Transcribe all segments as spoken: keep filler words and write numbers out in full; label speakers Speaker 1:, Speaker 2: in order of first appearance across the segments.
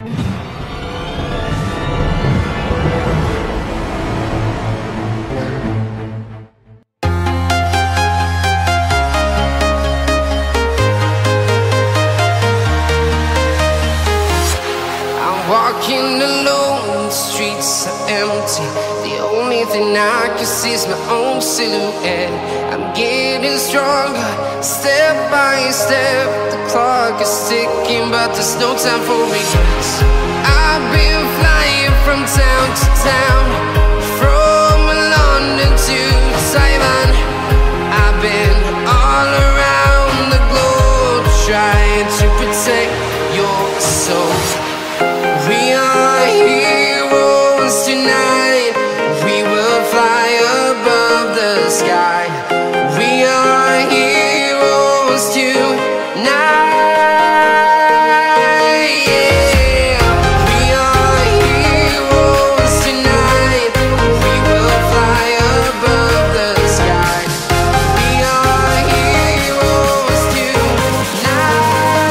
Speaker 1: Walking alone, the streets are empty. The only thing I can see is my own silhouette. I'm getting stronger, step by step. The clock is ticking, but there's no time for regrets. I've been flying from town to town, from London to Taiwan. I've been all around the globe, trying to protect your soul. We are heroes tonight. We will fly above the sky. We are heroes tonight. Yeah. We are heroes tonight. We will fly above the sky. We are heroes tonight.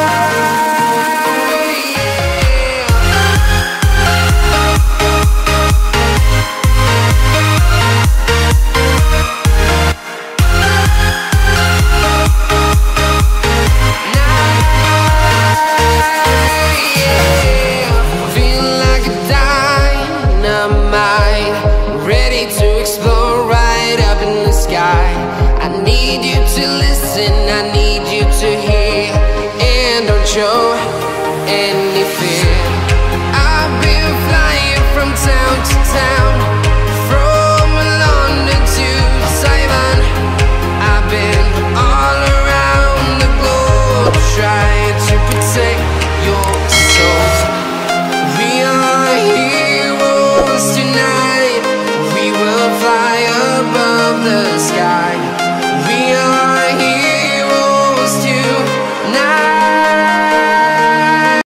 Speaker 1: I need you to listen, I need you to hear, and don't show any fear. I've been flying from town to town, from London to Taiwan. I've been all around the globe, trying to protect your soul. We are heroes tonight. We will fly above the sky.